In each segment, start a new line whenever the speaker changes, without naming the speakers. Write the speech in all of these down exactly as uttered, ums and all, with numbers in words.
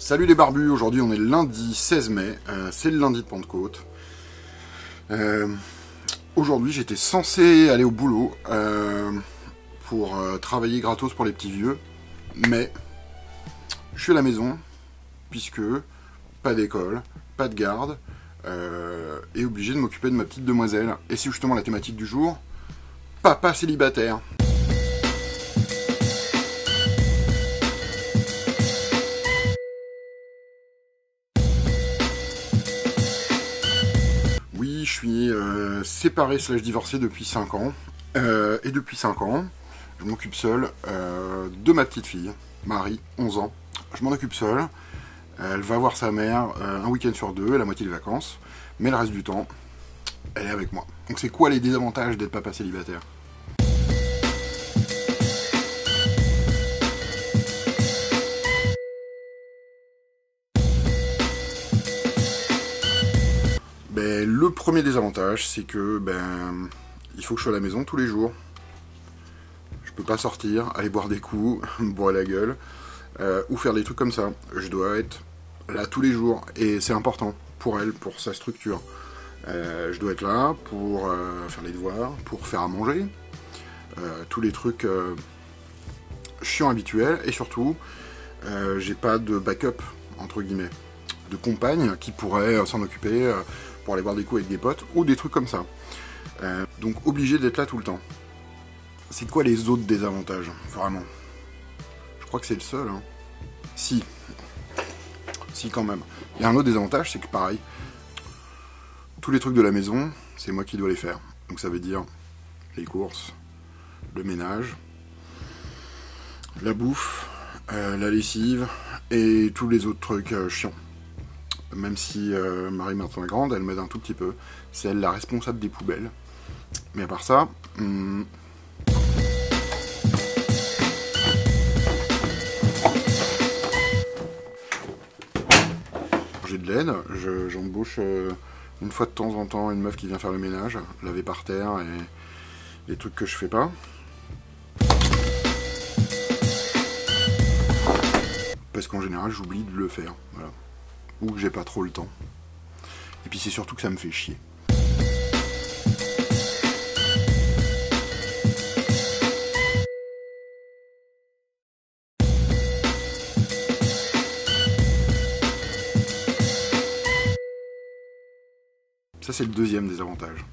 Salut les barbus, aujourd'hui on est le lundi seize mai, euh, c'est le lundi de Pentecôte. Euh, aujourd'hui j'étais censé aller au boulot euh, pour euh, travailler gratos pour les petits vieux, mais je suis à la maison, puisque pas d'école, pas de garde, euh, et obligé de m'occuper de ma petite demoiselle. Et c'est justement la thématique du jour, papa célibataire. Oui, je suis euh, séparé slash divorcé depuis cinq ans. Euh, et depuis cinq ans, je m'occupe seul euh, de ma petite fille, Marie, onze ans. Je m'en occupe seul. Elle va voir sa mère euh, un week-end sur deux, la moitié des vacances. Mais le reste du temps, elle est avec moi. Donc c'est quoi les désavantages d'être papa célibataire ? Ben, le premier désavantage, c'est que ben, il faut que je sois à la maison tous les jours. Je peux pas sortir, aller boire des coups, me boire la gueule, euh, ou faire des trucs comme ça. Je dois être là tous les jours, et c'est important pour elle, pour sa structure. Euh, je dois être là pour euh, faire les devoirs, pour faire à manger, euh, tous les trucs euh, chiants habituels, et surtout, euh, j'ai pas de backup, entre guillemets, de compagne qui pourrait euh, s'en occuper euh, pour aller boire des coups avec des potes, ou des trucs comme ça. Euh, donc obligé d'être là tout le temps. C'est quoi les autres désavantages, vraiment ? Je crois que c'est le seul, hein. Si. Si, quand même. Il y a un autre désavantage, c'est que pareil, tous les trucs de la maison, c'est moi qui dois les faire. Donc ça veut dire les courses, le ménage, la bouffe, euh, la lessive et tous les autres trucs euh, chiants. Même si euh, Marie maintenant est grande, elle m'aide un tout petit peu. C'est elle la responsable des poubelles. Mais à part ça... Hum, j'ai de l'aide, je, j'embauche euh, une fois de temps en temps une meuf qui vient faire le ménage, laver par terre et les trucs que je fais pas. Parce qu'en général j'oublie de le faire, voilà. Ou que j'ai pas trop le temps. Et puis c'est surtout que ça me fait chier. Ça c'est le deuxième désavantage.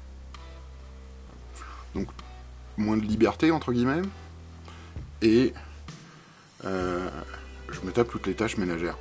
Donc moins de liberté entre guillemets, et euh, je me tape toutes les tâches ménagères.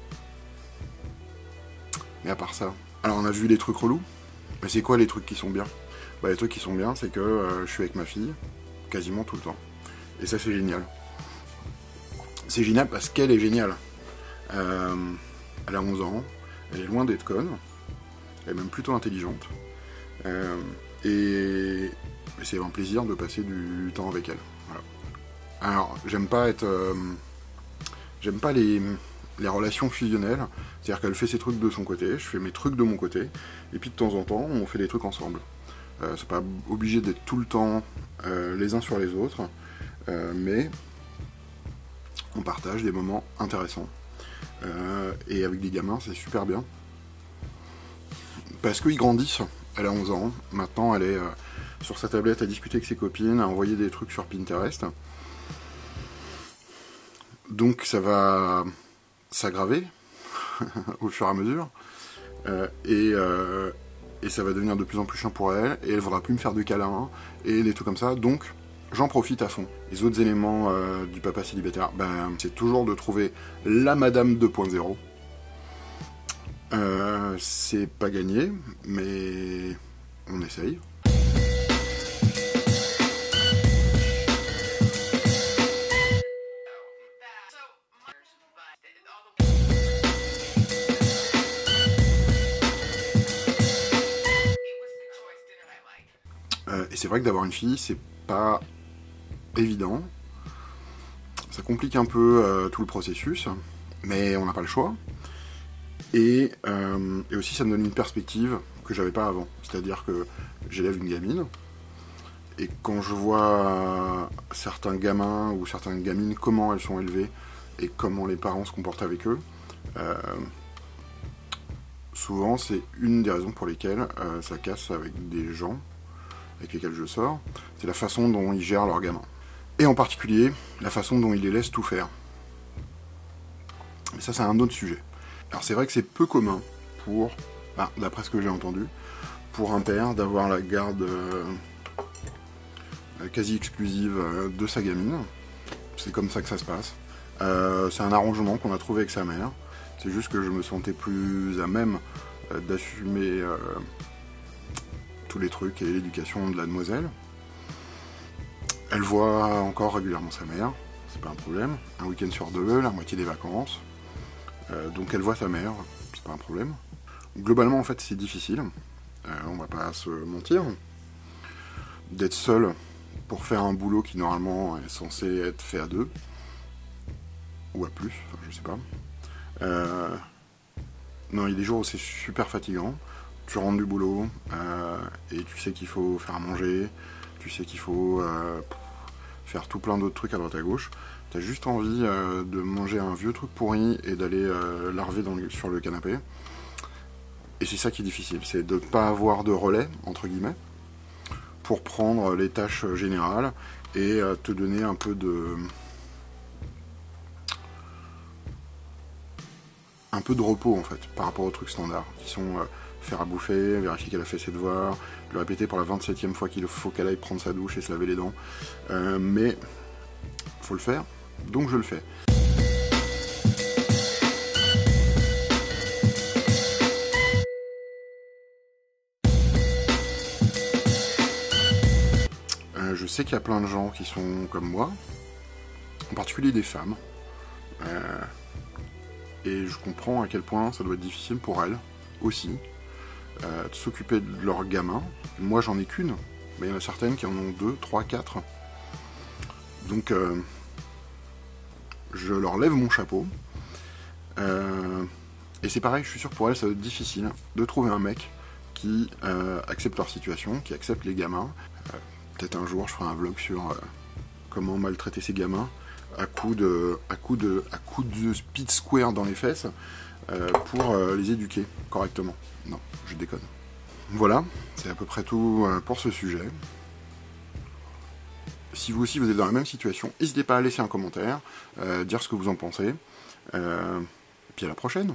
Mais à part ça, alors on a vu les trucs relous, mais c'est quoi les trucs qui sont bien ? Bah les trucs qui sont bien, c'est que euh, je suis avec ma fille quasiment tout le temps. Et ça c'est génial. C'est génial parce qu'elle est géniale. Euh, elle a onze ans, elle est loin d'être conne, elle est même plutôt intelligente. Euh, et c'est un plaisir de passer du temps avec elle. Voilà. Alors, j'aime pas être... Euh, j'aime pas les, les relations fusionnelles. C'est-à-dire qu'elle fait ses trucs de son côté, je fais mes trucs de mon côté, et puis de temps en temps, on fait des trucs ensemble. Euh, c'est pas obligé d'être tout le temps euh, les uns sur les autres, euh, mais on partage des moments intéressants. Euh, et avec des gamins, c'est super bien. Parce qu'ils grandissent. Elle a onze ans. Maintenant, elle est euh, sur sa tablette à discuter avec ses copines, à envoyer des trucs sur Pinterest. Donc, ça va s'aggraver au fur et à mesure. Euh, et, euh, et ça va devenir de plus en plus chiant pour elle. Et elle ne voudra plus me faire de câlins et des trucs comme ça. Donc, j'en profite à fond. Les autres éléments euh, du papa célibataire, ben, c'est toujours de trouver la madame deux point zéro. Euh, c'est pas gagné, mais on essaye. Euh, et c'est vrai que d'avoir une fille, c'est pas évident. Ça complique un peu euh, tout le processus, mais on n'a pas le choix. Et, euh, et aussi ça me donne une perspective que j'avais pas avant. C'est-à-dire que j'élève une gamine, et quand je vois certains gamins ou certaines gamines, comment elles sont élevées, et comment les parents se comportent avec eux. Euh, souvent, c'est une des raisons pour lesquelles euh, ça casse avec des gens avec lesquels je sors, c'est la façon dont ils gèrent leurs gamins. Et en particulier, la façon dont ils les laissent tout faire. Mais ça, c'est un autre sujet. Alors c'est vrai que c'est peu commun pour, bah, d'après ce que j'ai entendu, pour un père d'avoir la garde euh, quasi exclusive euh, de sa gamine. C'est comme ça que ça se passe. Euh, c'est un arrangement qu'on a trouvé avec sa mère. C'est juste que je me sentais plus à même euh, d'assumer euh, tous les trucs et l'éducation de la demoiselle. Elle voit encore régulièrement sa mère, c'est pas un problème. Un week-end sur deux, la moitié des vacances. Euh, donc elle voit sa mère, c'est pas un problème. Globalement, en fait, c'est difficile. Euh, on va pas se mentir. D'être seul pour faire un boulot qui normalement est censé être fait à deux. Ou à plus, enfin, je sais pas. Euh... Non, il y a des jours où c'est super fatigant. Tu rentres du boulot euh, et tu sais qu'il faut faire à manger, tu sais qu'il faut euh, faire tout plein d'autres trucs à droite à gauche. T'as juste envie euh, de manger un vieux truc pourri et d'aller euh, larver dans le, sur le canapé. Et c'est ça qui est difficile, c'est de ne pas avoir de relais, entre guillemets, pour prendre les tâches générales et euh, te donner un peu de... un peu de repos en fait, par rapport aux trucs standards, qui sont euh, faire à bouffer, vérifier qu'elle a fait ses devoirs, le répéter pour la vingt-septième fois qu'il faut qu'elle aille prendre sa douche et se laver les dents. Euh, mais faut le faire, donc je le fais. Euh, je sais qu'il y a plein de gens qui sont comme moi, en particulier des femmes. Euh, et je comprends à quel point ça doit être difficile pour elles aussi euh, de s'occuper de leurs gamins. Moi j'en ai qu'une, mais il y en a certaines qui en ont deux, trois, quatre. Donc euh, je leur lève mon chapeau. Euh, et c'est pareil, je suis sûr pour elles ça va être difficile de trouver un mec qui euh, accepte leur situation, qui accepte les gamins. Euh, peut-être un jour je ferai un vlog sur euh, comment maltraiter ces gamins à coups de, à coup de, à coup de speed square dans les fesses euh, pour euh, les éduquer correctement. Non, je déconne. Voilà, c'est à peu près tout euh, pour ce sujet. Si vous aussi vous êtes dans la même situation, n'hésitez pas à laisser un commentaire, euh, dire ce que vous en pensez. Euh, et puis à la prochaine.